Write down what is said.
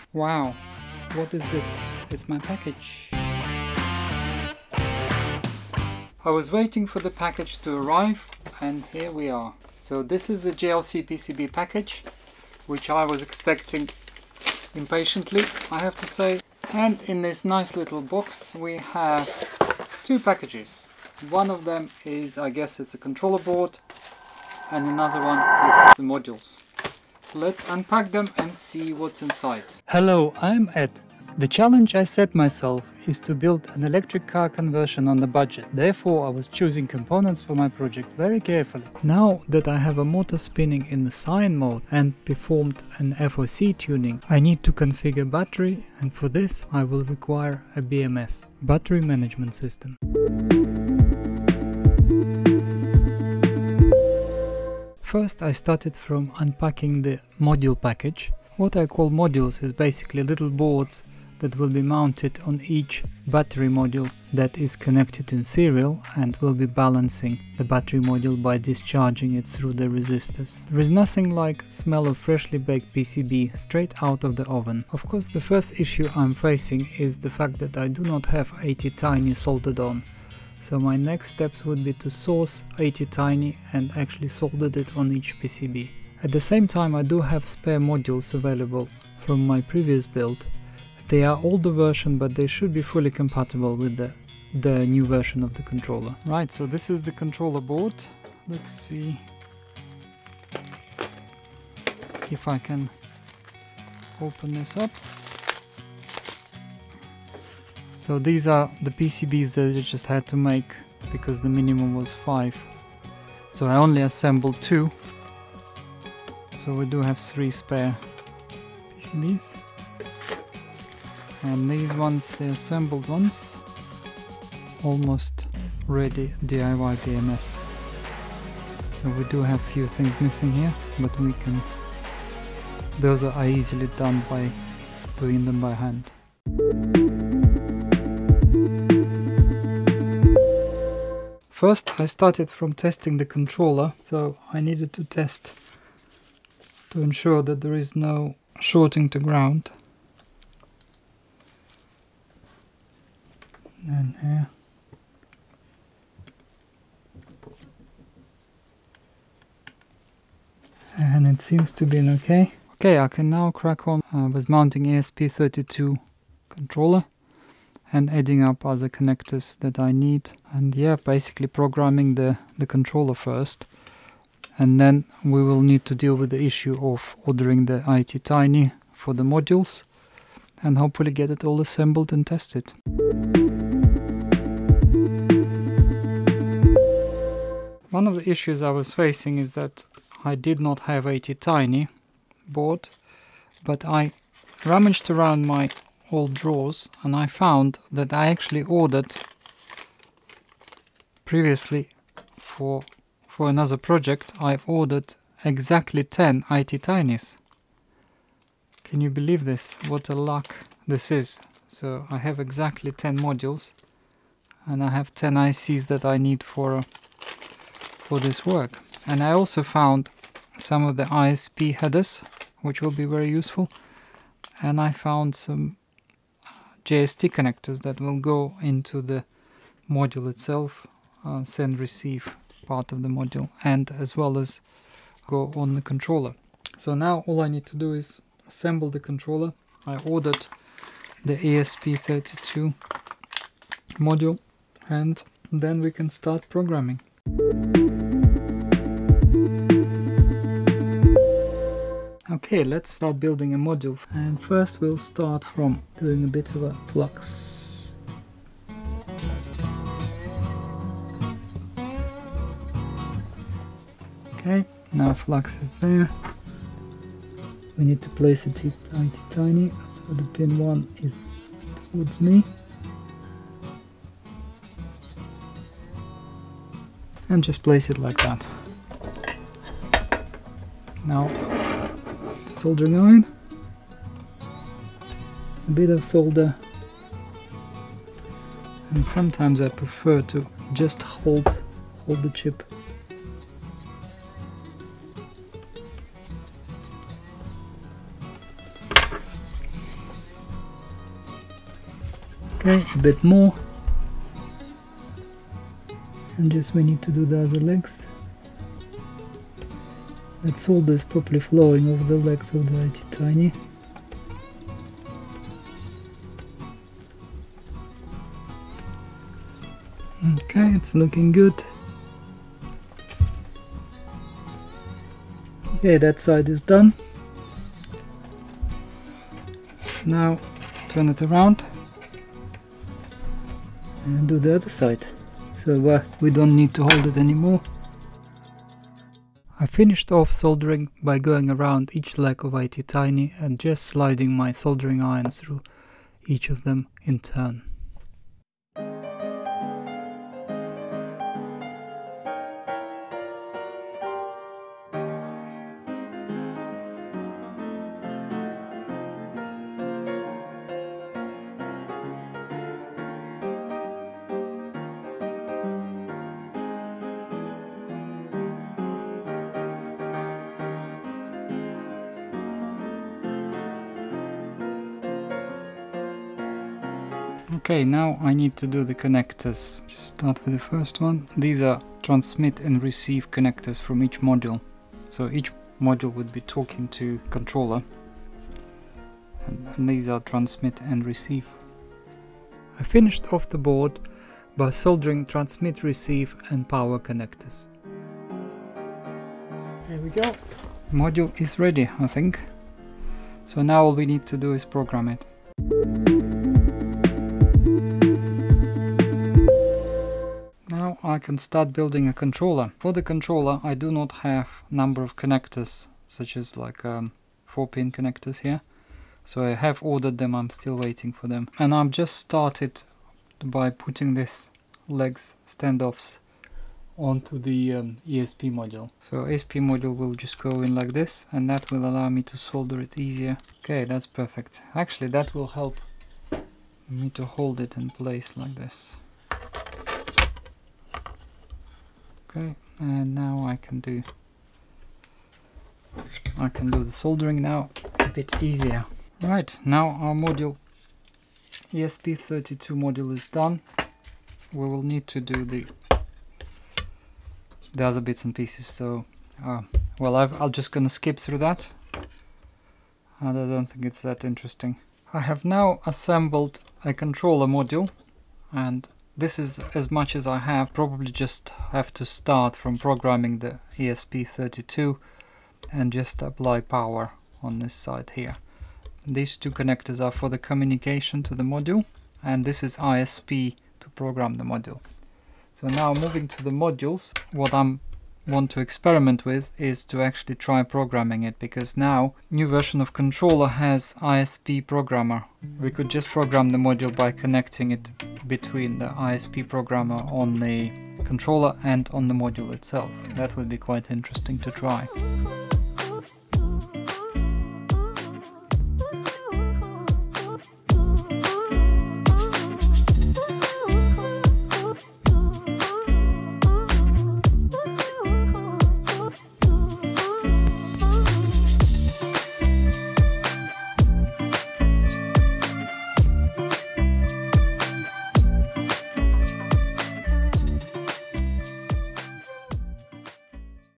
Wow, what is this? It's my package. I was waiting for the package to arrive, and here we are. So this is the JLC PCB package, which I was expecting impatiently, I have to say. And in this nice little box we have two packages. One of them is, I guess it's a controller board, and another one is the modules. Let's unpack them and see what's inside. Hello, I'm Ed. The challenge I set myself is to build an electric car conversion on a budget. Therefore, I was choosing components for my project very carefully. Now that I have a motor spinning in the sine mode and performed an FOC tuning, I need to configure battery, and for this I will require a BMS, battery management system. First, I started from unpacking the module package. What I call modules is basically little boards that will be mounted on each battery module that is connected in serial and will be balancing the battery module by discharging it through the resistors. There is nothing like smell of freshly baked PCB straight out of the oven. Of course, the first issue I'm facing is the fact that I do not have 80 tiny soldered on. So my next steps would be to source 80 tiny and actually solder it on each PCB. At the same time, I do have spare modules available from my previous build. They are older version, but they should be fully compatible with the new version of the controller. Right, so this is the controller board. Let's see if I can open this up. So these are the PCBs that I just had to make because the minimum was 5. So I only assembled 2. So we do have 3 spare PCBs. And these ones, the assembled ones, almost ready DIY BMS. So we do have a few things missing here, but those are easily done by doing them by hand. First I started from testing the controller, so I needed to test to ensure that there is no shorting to ground. And here. And it seems to be okay. Okay, I can now crack on with mounting ESP32 controller and adding up other connectors that I need. And yeah, basically programming the controller first. And then we will need to deal with the issue of ordering the IT Tiny for the modules and hopefully get it all assembled and tested. One of the issues I was facing is that I did not have 80 Tiny board, but I rummaged around my old drawers and I found that I actually ordered previously for another project. I've ordered exactly 10 IT Tinies. Can you believe this? What a luck this is. So I have exactly 10 modules and I have 10 ICs that I need for this work. And I also found some of the ISP headers, which will be very useful, and I found some JST connectors that will go into the module itself, send receive part of the module, and as well as go on the controller. So now all I need to do is assemble the controller. I ordered the ESP32 module and then we can start programming. Okay, let's start building a module, and first we'll start from doing a bit of a flux. Okay, now flux is there. We need to place it IT Tiny, so the pin 1 is towards me. And just place it like that. Now soldering iron, a bit of solder, and sometimes I prefer to just hold the chip. Okay, a bit more. And just we need to do the other legs. That solder is properly flowing over the legs of the IT Tiny. Okay, it's looking good. Okay, that side is done. Now turn it around and do the other side. So we don't need to hold it anymore. I finished off soldering by going around each leg of IT Tiny and just sliding my soldering irons through each of them in turn. Okay, now I need to do the connectors. Just start with the first one. These are transmit and receive connectors from each module. So each module would be talking to controller. And these are transmit and receive. I finished off the board by soldering transmit, receive and power connectors. Here we go. Module is ready, I think. So now all we need to do is program it. Now I can start building a controller. For the controller I do not have number of connectors, such as like 4-pin connectors here. So I have ordered them, I'm still waiting for them. And I've just started by putting this legs standoffs onto the ESP module. So ESP module will just go in like this, and that will allow me to solder it easier. Okay, that's perfect. Actually that will help me to hold it in place like this. Okay, and now I can do the soldering now a bit easier. Right, now our module ESP32 module is done. We will need to do the other bits and pieces, so well, I'm just gonna skip through that, and I don't think it's that interesting. I have now assembled a controller module, and this is as much as I have. Probably just have to start from programming the ESP32 and just apply power on this side here. These two connectors are for the communication to the module, and this is ISP to program the module. So now moving to the modules, what I want to experiment with is to actually try programming it, because now new version of controller has ISP programmer. We could just program the module by connecting it between the ISP programmer on the controller and on the module itself. That would be quite interesting to try.